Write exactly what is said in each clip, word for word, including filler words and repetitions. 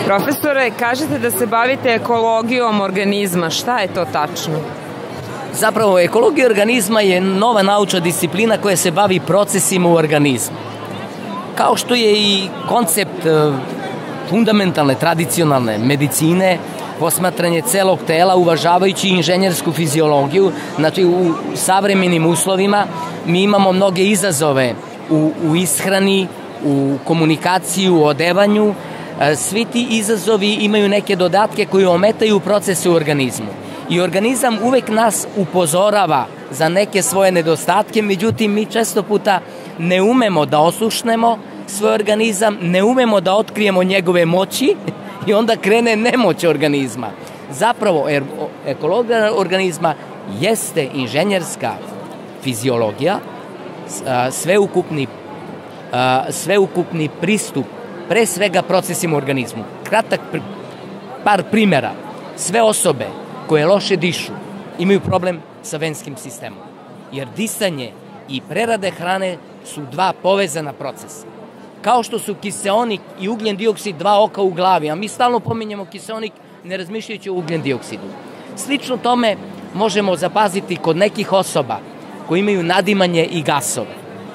Profesore, kažete da se bavite ekologijom organizma. Šta je to tačno? Zapravo, ekologija organizma je nova naučna disciplina koja se bavi procesima u organizmu. Kao što je i koncept fundamentalne, tradicionalne medicine, posmatranje celog tela, uvažavajući inženjersku fiziologiju. Znači, u savremenim uslovima mi imamo mnoge izazove u, u ishrani, u komunikaciji, u odevanju. Svi ti izazovi imaju neke dodatke koji ometaju procese u organizmu. I organizam uvek nas upozorava za neke svoje nedostatke, međutim mi često puta ne umemo da oslušnemo svoj organizam, ne umemo da otkrijemo njegove moći i onda krene nemoć organizma. Zapravo, ekologija organizma jeste inženjerska fiziologija, sveukupni, sveukupni pristup pre svega procesima u organizmu. Kratak par primjera. Sve osobe koje loše dišu imaju problem sa venskim sistemom. Jer disanje i prerade hrane su dva povezana procesa. Kao što su kiseonik i ugljen dioksid dva oka u glavi, a mi stalno pominjemo kiseonik ne razmišljajući o ugljen dioksidu. Slično tome možemo zapaziti kod nekih osoba koji imaju nadimanje i gasove.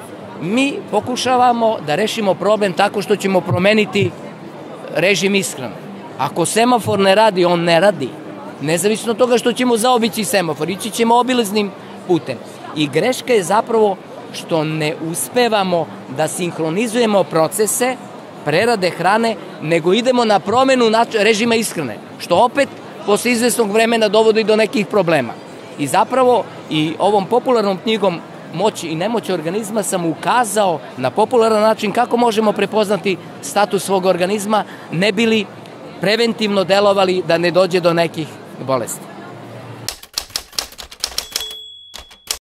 Mi pokušavamo da rešimo problem tako što ćemo promeniti režim ishrane. Ako semafor ne radi, on ne radi. Nezavisno od toga što ćemo zaobići semafor, ići ćemo obilaznim putem. I greška je zapravo što ne uspevamo da sinhronizujemo procese prerade hrane, nego idemo na promenu režima ishrane, što opet posle izvesnog vremena dovodi do nekih problema. I zapravo i ovom popularnom knjigom Moć i nemoć organizma sam ukazao na popularan način kako možemo prepoznati status svog organizma, ne bili preventivno delovali da ne dođe do nekih bolesti.